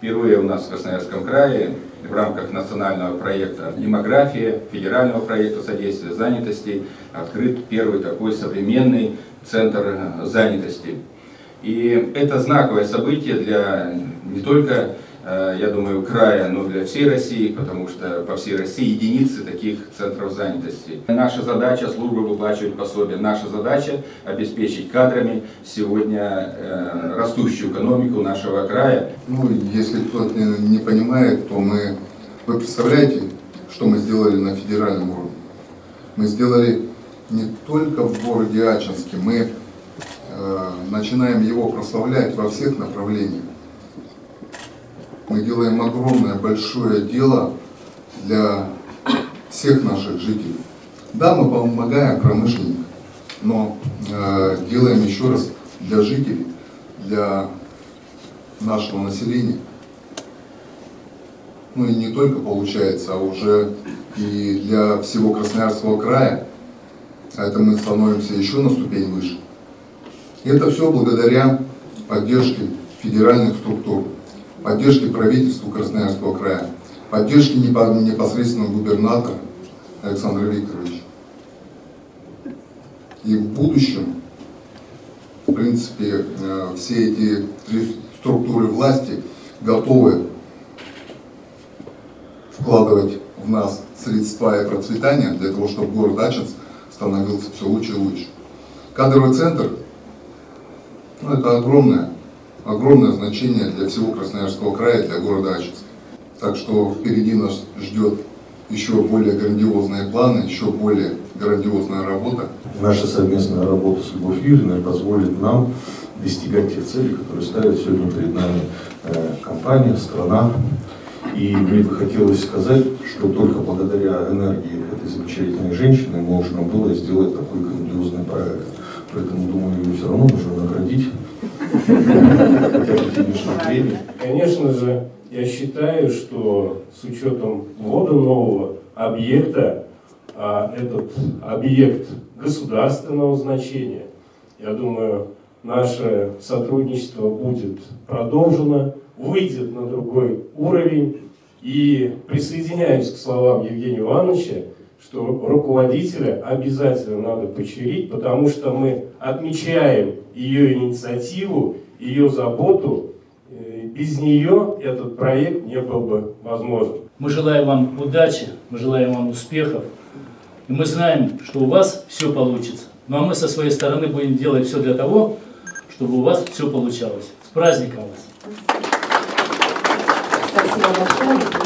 Впервые у нас в Красноярском крае в рамках национального проекта «Демография», федерального проекта содействия занятости открыт первый такой современный центр занятости. И это знаковое событие для не только, я думаю, края, но и для всей России, потому что по всей России единицы таких центров занятости. Наша задача — служба выплачивать пособия. Наша задача — обеспечить кадрами сегодня растущую экономику нашего края. Ну, если кто-то не понимает, то вы представляете, что мы сделали на федеральном уровне? Мы сделали не только в городе Ачинске, мы начинаем его прославлять во всех направлениях. Мы делаем огромное, большое дело для всех наших жителей. Да, мы помогаем промышленникам, но делаем еще раз для жителей, для нашего населения. Ну и не только получается, а уже и для всего Красноярского края. А это мы становимся еще на ступень выше. И это все благодаря поддержке федеральных структур, поддержке правительства Красноярского края, поддержке непосредственно губернатора Александра Викторовича. И в будущем, в принципе, все эти структуры власти готовы вкладывать в нас средства и процветание для того, чтобы город Ачинск становился все лучше и лучше. Кадровый центр, ну, это огромное значение для всего Красноярского края, для города Ачинска. Так что впереди нас ждет еще более грандиозные планы, еще более грандиозная работа. Наша совместная работа с Любовью Юрьевной позволит нам достигать тех целей, которые ставит сегодня перед нами компания, страна. И мне бы хотелось сказать, что только благодаря энергии этой замечательной женщины можно было сделать такой грандиозный проект. Поэтому, думаю, ее все равно нужно наградить. Конечно же, я считаю, что с учетом ввода нового объекта, этот объект государственного значения, я думаю, наше сотрудничество будет продолжено, выйдет на другой уровень. И присоединяюсь к словам Евгения Ивановича, что руководителя обязательно надо поощрить, потому что мы отмечаем ее инициативу, ее заботу. Без нее этот проект не был бы возможен. Мы желаем вам удачи, мы желаем вам успехов. И мы знаем, что у вас все получится. Ну а мы со своей стороны будем делать все для того, чтобы у вас все получалось. С праздником вас! Спасибо большое.